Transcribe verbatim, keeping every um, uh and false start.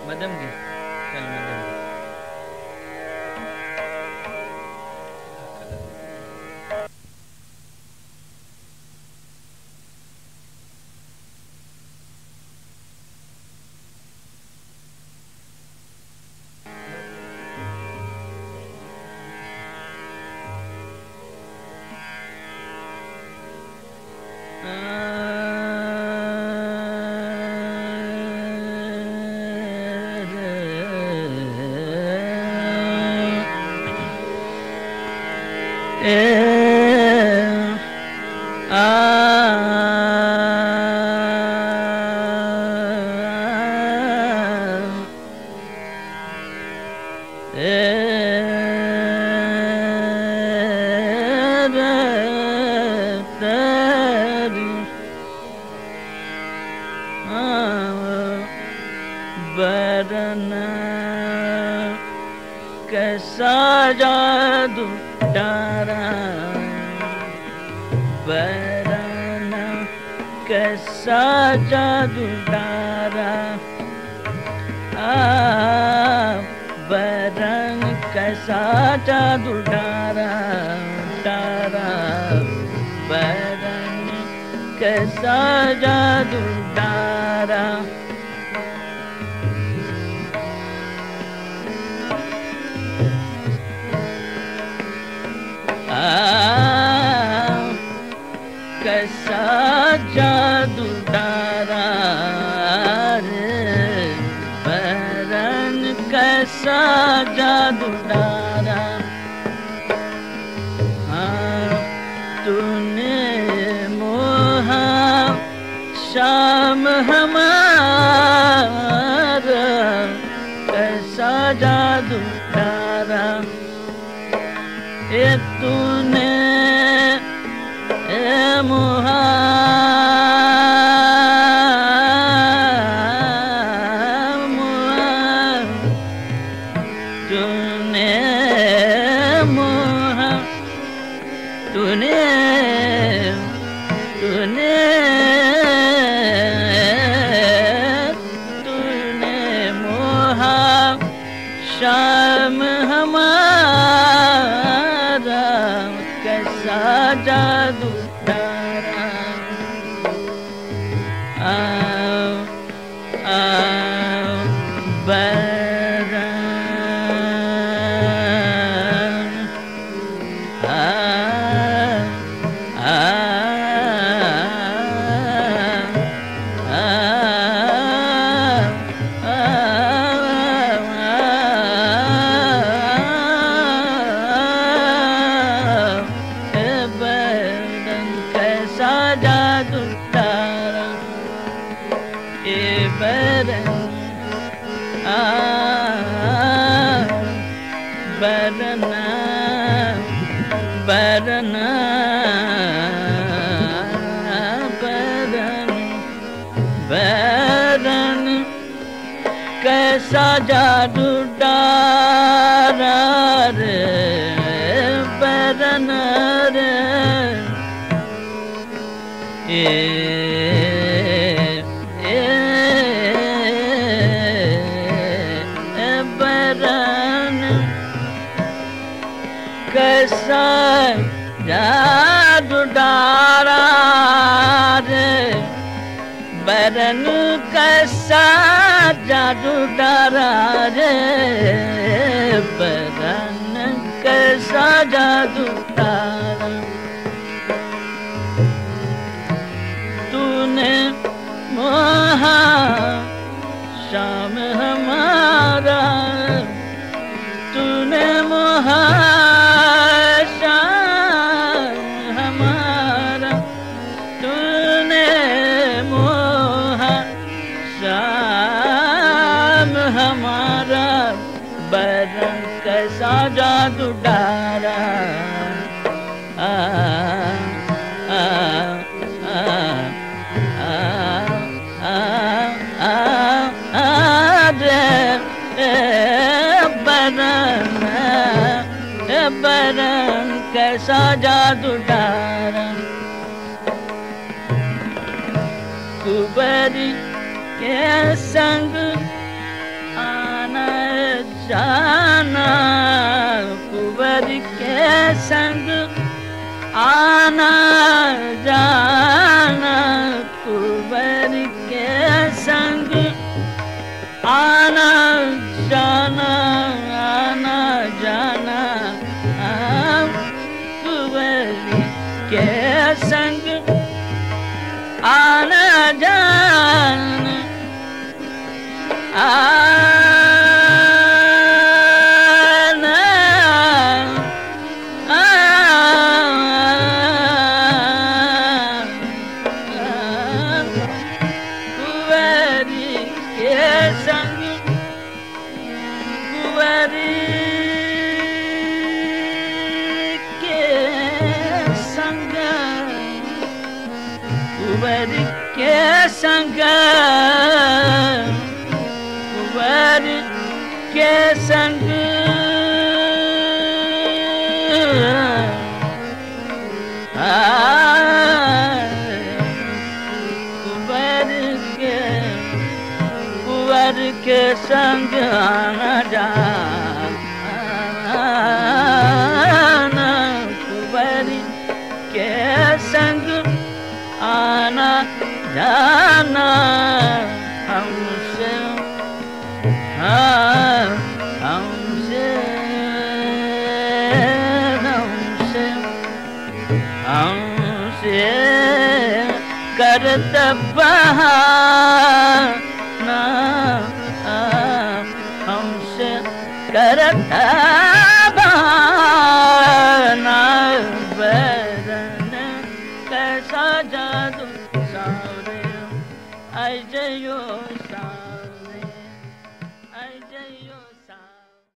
मध्यम की चल मध्यम बरना कैसा जादू डारा बरना कैसा जादू डारा आ बरन कैसा जादू डारा डारा बरन कैसा जादू डारा कैसा जादू डारा रे बरन कैसा जादू डारा हाँ तूने मोहा शाम हमारा कैसा जादू डारा ये तूने मोहा तूने मोहा तूने तूने तूने मोहा शाम हमारा कैसा जादू डारा आओ आओ बरन आओ जादू डारा ए बरन आ बरना बरना बरन बरन कैसा जादू डारा रे बरन रे ए ए बरन कैसा जादू डारा रे बरन कैसा जादू डारा रे बरन कैसा जादू डारा तूने मोहा शाम हमारा तूने मोहा शाम हमारा तूने मोहा शाम हमारा बरन कैसा जादू डारा आ आ बरन कैसा जादू डारा कुबरी के संग जाना कुंवर के संग आना जाना कुंवर के संग आना जाना आना जाना कुंवर के संग आना जाना आना कुंवरी के संग कुंवरी के संग कुंवरी के संग कुंवरी के संग कुंवर के कुंवर के संग आना जाना कुंवर के संग आना जाना हमसे हाँ हमसे हमसे हमसे करत बहाना हमसे करत बहाना बरन कैसा जादू सावरे आई जयो सा